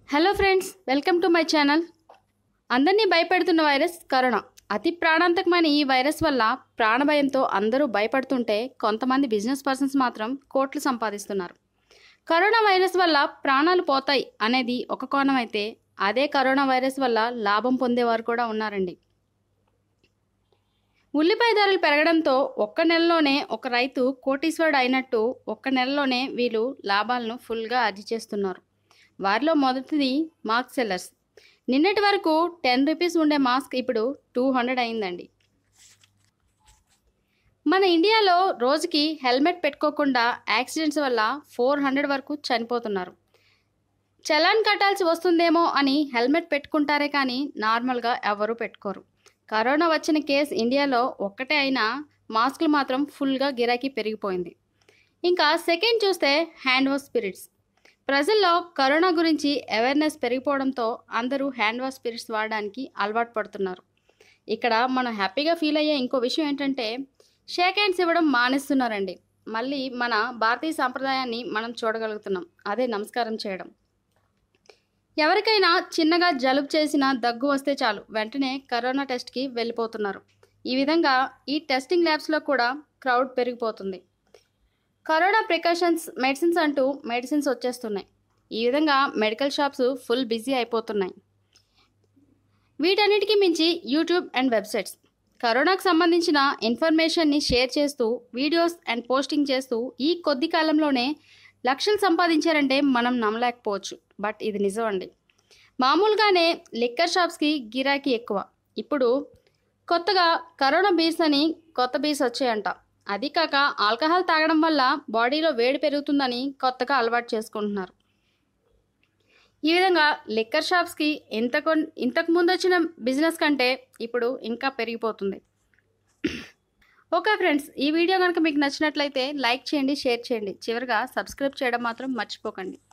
Hello friends, welcome to my channel. అందరినీ భయపెడుతున్న virus corona. అతి ప్రాణాంతకమైన ఈ వైరస్ వల్ల ప్రాణభయంతో అందరూ భయపడుతుంటే కొంతమంది బిజినెస్ పర్సన్స్ మాత్రం కోట్లు సంపాదిస్తున్నారు. కరోనా వైరస్ వల్ల ప్రాణాలు పోతాయి అనేది ఒక కోణం అయితే, అదే కరోనా వైరస్ వల్ల లాభం పొందేవారు కూడా ఉన్నారండి. ఉల్లిపాయ ధరలు పెరగడంతో ఒక్క నెలలోనే ఒక రైతు కోటీశ్వరుడు అయినట్టు ఒక్క నెలలోనే వీళ్ళు లాభాలను ఫుల్గా ఆర్జిచేస్తున్నారు. వారిలో మొదటిది మాస్క్ సెల్లర్స్. నిన్నటి వరకు 10 రూపీస్ ఉండే మాస్క్ ఇప్పుడు 200 అయిందండి. మన ఇండియాలో రోజుకి హెల్మెట్ పెట్టుకోకుండా యాక్సిడెంట్స్ వల్ల 400 వరకు చనిపోతున్నారు. చలాన్ కట్టాల్సి వస్తుందేమో అని హెల్మెట్ పెట్టుకుంటారే కానీ నార్మల్గా ఎవరూ పెట్టుకోరు. కరోనా వచ్చిన కేసు ఇండియాలో ఒక్కటే అయినా మాస్కులు మాత్రం ఫుల్గా గిరాకీ పెరిగిపోయింది. ఇంకా సెకండ్ చూస్తే హ్యాండ్ వాష్ స్పిరిట్స్. ప్రజల్లో కరోనా గురించి అవేర్నెస్ పెరిగిపోవడంతో అందరూ హ్యాండ్ వాష్ స్పిరిట్స్ వాడడానికి అలవాటు పడుతున్నారు. ఇక్కడ మనం హ్యాపీగా ఫీల్ అయ్యే ఇంకో విషయం ఏంటంటే, షేక్ హ్యాండ్స్ ఇవ్వడం మానేస్తున్నారండి. మళ్ళీ మన భారతీయ సాంప్రదాయాన్ని మనం చూడగలుగుతున్నాం, అదే నమస్కారం చేయడం. ఎవరికైనా చిన్నగా జలుబు చేసినా దగ్గు వస్తే చాలు వెంటనే కరోనా టెస్ట్కి వెళ్ళిపోతున్నారు. ఈ విధంగా ఈ టెస్టింగ్ ల్యాబ్స్లో కూడా క్రౌడ్ పెరిగిపోతుంది. కరోనా ప్రికాషన్స్ మెడిసిన్స్ అంటూ మెడిసిన్స్ వచ్చేస్తున్నాయి. ఈ విధంగా మెడికల్ షాప్స్ ఫుల్ బిజీ అయిపోతున్నాయి. వీటన్నిటికీ మించి యూట్యూబ్ అండ్ వెబ్సైట్స్ కరోనాకు సంబంధించిన ఇన్ఫర్మేషన్ని షేర్ చేస్తూ వీడియోస్ అండ్ పోస్టింగ్ చేస్తూ ఈ కొద్ది కాలంలోనే లక్షలు సంపాదించారంటే మనం నమ్మలేకపోవచ్చు. బట్ ఇది నిజం అండి. మామూలుగానే లిక్కర్ షాప్స్కి గిరాకీ ఎక్కువ. ఇప్పుడు కొత్తగా కరోనా బీర్స్ అని కొత్త బీర్స్ వచ్చాయంట. అది కాక ఆల్కహాల్ తాగడం వల్ల బాడీలో వేడి పెరుగుతుందని కొత్తగా అలవాటు చేసుకుంటున్నారు. ఈ విధంగా లిక్కర్ షాప్స్కి ఇంతకు ముందు వచ్చిన బిజినెస్ కంటే ఇప్పుడు ఇంకా పెరిగిపోతుంది. ఓకే ఫ్రెండ్స్, ఈ వీడియో కనుక మీకు నచ్చినట్లయితే లైక్ చేయండి, షేర్ చేయండి. చివరిగా సబ్స్క్రైబ్ చేయడం మాత్రం మర్చిపోకండి.